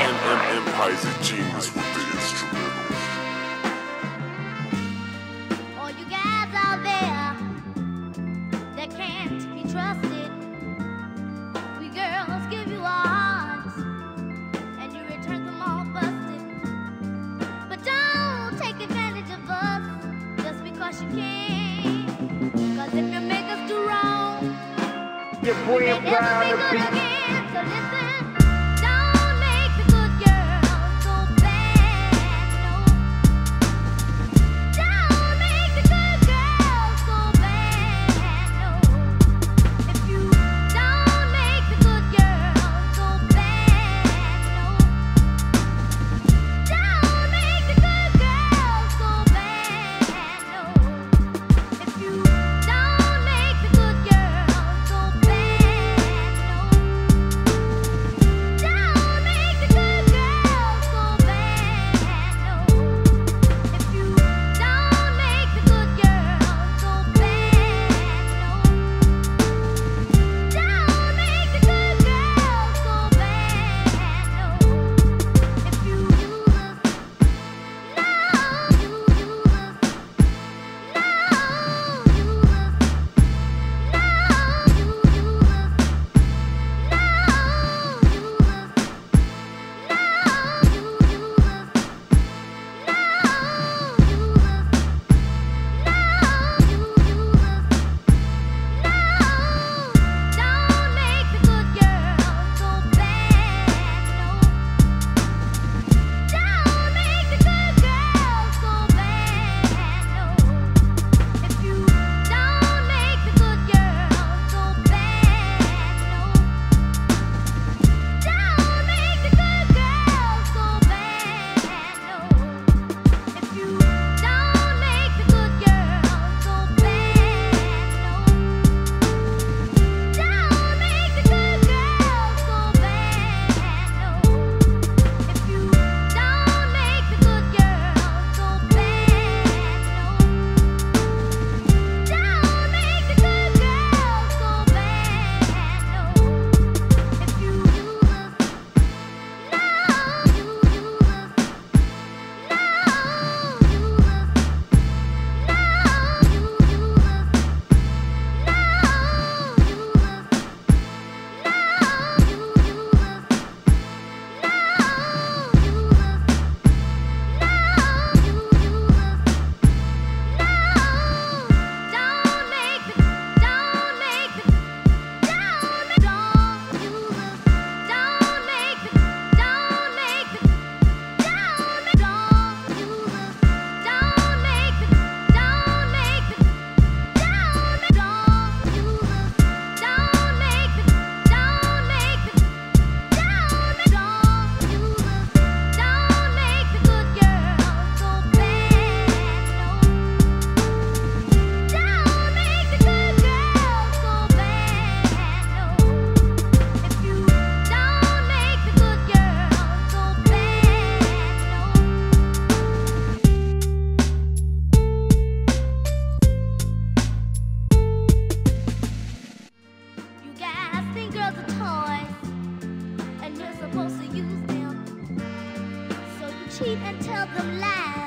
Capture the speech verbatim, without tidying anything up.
M-Pyre's a genius with the instrumental. All you guys out there that can't be trusted, we girls give you our hearts and you return them all busted. But don't take advantage of us just because you can. Cause if you make us do wrong, your boy we may never be good Panoramic. again. So listen. Don't make the good girls go bad, no. Don't make the good girls go bad, no. If you don't make the good girls go bad, no. Don't make the good girls go bad, no. If you don't make the good girls go bad, no. Don't make the good girls go bad, no. If you don't make the good girls go bad, no. Don't make the good girls go bad, no. If you use us, no, you use us, no, use us, no, you use us, no, use us, no, you use us, no, use You guys think girls are toys, and you're supposed to use them. So you cheat and tell them lies.